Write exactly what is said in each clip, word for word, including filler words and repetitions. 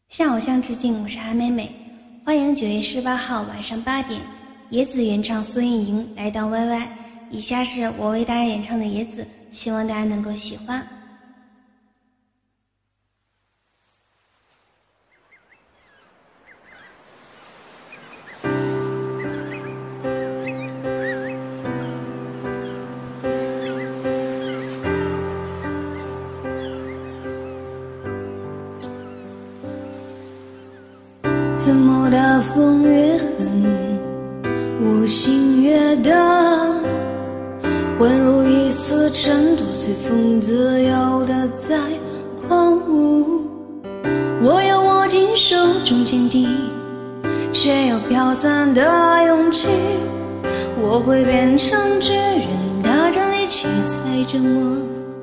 向偶像致敬，我是韩美美，欢迎九月十八号晚上八点，野子原唱苏运莹来到 Y Y。以下是我为大家演唱的野子，希望大家能够喜欢。 怎么大风越狠，我心越大，宛如一丝尘土，随风自由地在狂舞。我要握紧手中坚定，却有飘散的勇气。我会变成巨人，大着力气踩着我。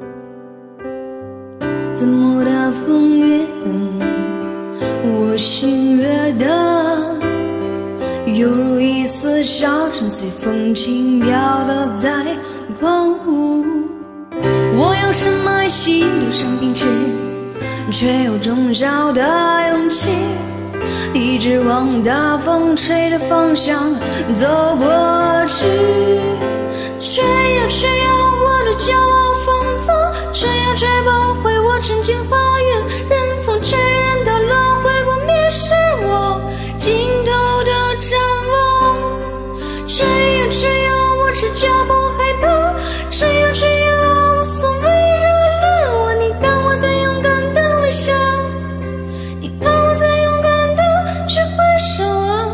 怎么大风越狠，我心越大，犹如一丝沙尘，随风轻飘地在狂舞。我要深埋心头上秉持，却有重小的勇气，一直往大风吹的方向走过去。吹呀吹呀，我的骄傲放纵，吹呀吹不回我曾经花园，任风吹，任它轮回，不灭是我尽头的展望。吹呀吹呀，我赤脚不害怕，吹呀吹呀，无所谓热恋我。你看我在勇敢的微笑，你看我在勇敢的去挥手啊。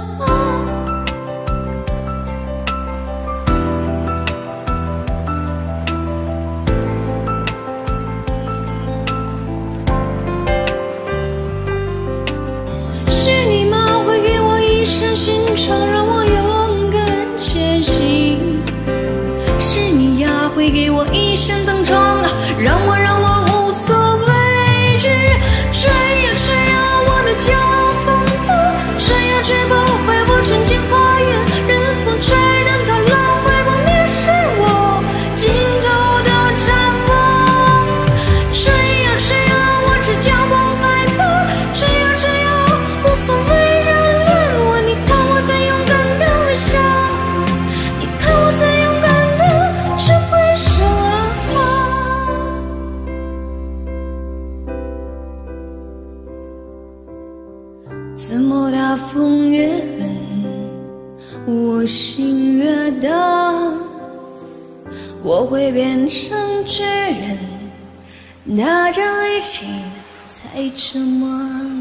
是你吗？会给我一身心肠，让我勇敢前行。是你呀，会给我一身灯窗，让我让我无所畏惧。吹呀吹呀，我的骄傲放纵，吹呀吹不回我曾经花园，任风吹，任它轮回，不灭是我尽头的展望。吹呀吹呀，我赤脚不害怕，吹呀吹呀，无所谓热恋我。你看我在勇敢的微笑，你看我在勇敢的去挥手啊。怎么大风越狠，我心越大，我会变成巨人，拿着力气踩着我。